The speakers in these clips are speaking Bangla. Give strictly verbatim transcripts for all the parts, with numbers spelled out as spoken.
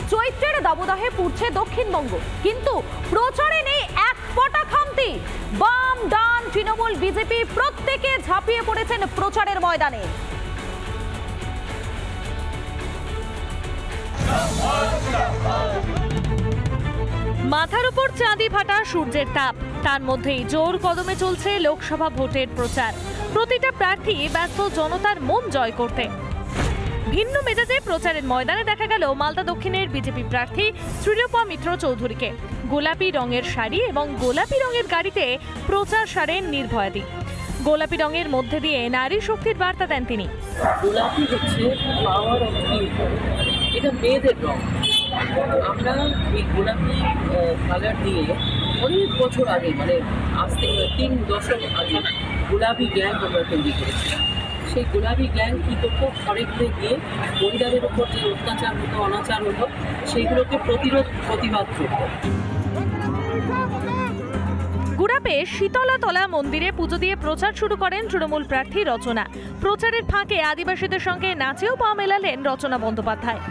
চৈত্রের দাবদাহে পুড়ছে দক্ষিণবঙ্গ, কিন্তু প্রচারে নেই এক ফোঁটা খামতি। বাম ডান তৃণমূল বিজেপি প্রত্যেকে ঝাঁপিয়ে পড়েছেন প্রচারের ময়দানে। মাথার উপর চাঁদি ফাটা সূর্যের তাপ, তার মধ্যেই জোর কদমে চলছে লোকসভা ভোটের প্রচার। প্রতিটা প্রার্থী ব্যস্ত জনতার মন জয় করতে। ভিন্ন মেজাজে প্রচারের ময়দানে দেখা গেল মালদা দক্ষিণের বিজেপি প্রার্থী শ্রীরূপা মিত্র চৌধুরীকে। গোলাপি রঙের শাড়ি এবং গোলাপি রঙের গাড়িতে প্রচার সারেন নির্ভয়াদি। গোলাপি রঙের মধ্যে দিয়ে নারী শক্তির বার্তা দেন তিনি। গোলাপি হচ্ছে পাওয়ার অফ পিউর, এটা মেয়েদের রং। আমরা এই গোলাপি কালার দিয়ে অনেক বছর আগে, মানে আজ থেকে তিন দশক আগে গোলাপি গ্যাং আমরা তৈরি করেছিলাম। সেই গোলাপি গ্যাং কী করতো, ঘরে ঘুরে গিয়ে মহিলাদের উপর যে অত্যাচার হতো, অনাচার হতো, সেইগুলোকে প্রতিরোধ প্রতিবাদ করতো। গুড়াপে শীতলাতলা মন্দিরে পুজো দিয়ে প্রচার শুরু করেন তৃণমূল প্রার্থী রচনা। প্রচারের ফাঁকে আদিবাসীদের সঙ্গে নাচেও পা মেলালেন রচনা বন্দ্যোপাধ্যায়।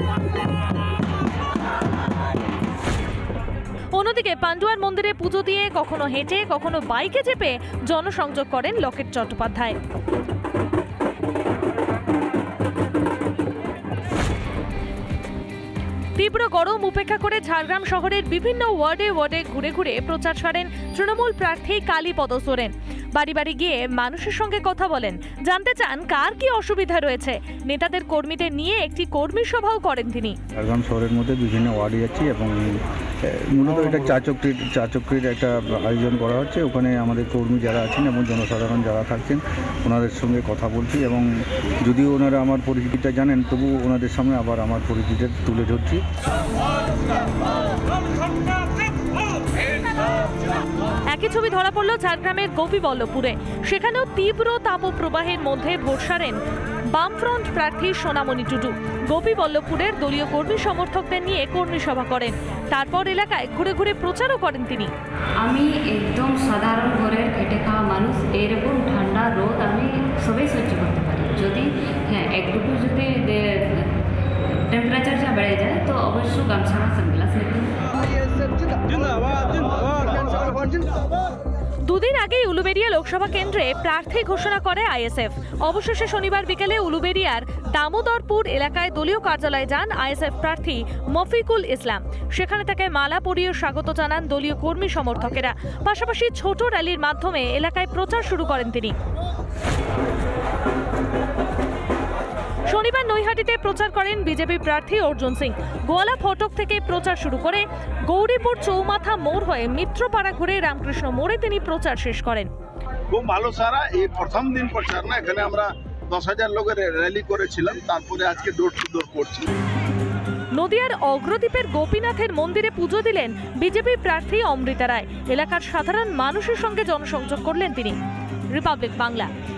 অন্যদিকে পান্ডুয়ার মন্দিরে পুজো দিয়ে কখনো হেঁটে কখনো বাইকে চেপে জনসংযোগ করেন লকেট চট্টোপাধ্যায়। তীব্র গরম উপেক্ষা করে ঝাড়গ্রাম শহরের বিভিন্ন ওয়ার্ডে ওয়ার্ডে ঘুরে ঘুরে প্রচার সারেন তৃণমূল প্রার্থী কালীপদ সোরেন। বাড়ি বাড়ি গিয়ে মানুষের সঙ্গে কথা বলেন, জানতে চান কার কি অসুবিধা রয়েছে। নেতাদের কর্মীদের নিয়ে একটি কর্মী সভাও করেন তিনি। ঝাড়গ্রাম শহরের মধ্যে বিভিন্ন ওয়ার্ডে যাচ্ছি এবং মূলত এটা চা চক্রির চা চক্রির একটা আয়োজন করা হচ্ছে। ওখানে আমাদের কর্মী যারা আছেন এবং জনসাধারণ যারা থাকছেন ওনাদের সঙ্গে কথা বলছি, এবং যদিও ওনারা আমার পরিচিতিটা জানেন তবু ওনাদের সামনে আবার আমার পরিচিতিটা তুলে ধরছি। একই ছবি ধরা পড়ল ঝাড়গ্রামের গোপীবল্লভপুরে। সেখানেও তীব্র তাপপ্রবাহের মধ্যে ভোট সারেন বামফ্রন্ট প্রার্থী সোনামণি টুডু। গোপীবল্লভপুরের দলীয় কর্মী সমর্থকদের নিয়ে কর্মী সভা করেন। তারপর এলাকায় ঘুরে ঘুরে প্রচারও করেন তিনি। আমি একদম সাধারণ ঘরের খেটে খাওয়া মানুষ, এরকম ঠান্ডা রোদ আমি সবাই সহ্য করতে পারি। যদি হ্যাঁ একটুকু যদি টেম্পারেচারটা বেড়ে যায় তো অবশ্যই গামছা বা সানগ্লাস নিতে। দুদিন আগেই উলুবেড়িয়া লোকসভা কেন্দ্রে প্রার্থী ঘোষণা করে আইএসএফ। অবশেষে শনিবার বিকেলে উলুবেড়িয়ার দামোদরপুর এলাকায় দলীয় কার্যালয়ে যান আইএসএফ প্রার্থী মফিকুল ইসলাম। সেখানে তাকে মালা পরিয়ে স্বাগত জানান দলীয় কর্মী সমর্থকেরা। পাশাপাশি ছোট র্যালির মাধ্যমে এলাকায় প্রচার শুরু করেন তিনি। শনিবার নৈহাটিতে প্রচার করেন বিজেপি প্রার্থী অর্জুন সিং। গোয়ালা ফটক থেকে প্রচার শুরু করে গৌরীপুর চৌমাথা মোড় হয়ে মিত্রপাড়া ঘুরে রামকৃষ্ণ মোড়ে তিনি প্রচার শেষ করেন। খুব ভালো সারা। এই প্রথম দিন প্রচার না, এখানে আমরা দশ হাজার লোকের র্যালি করেছিলাম, তারপরে আজকে ডোর টু ডোর করছি। নদিয়ার অগ্রদ্বীপের গোপীনাথের মন্দিরে পুজো দিলেন বিজেপি প্রার্থী অমৃতা রায়। এলাকার সাধারণ মানুষের সঙ্গে জনসংযোগ করলেন তিনি। রিপাবলিক বাংলা।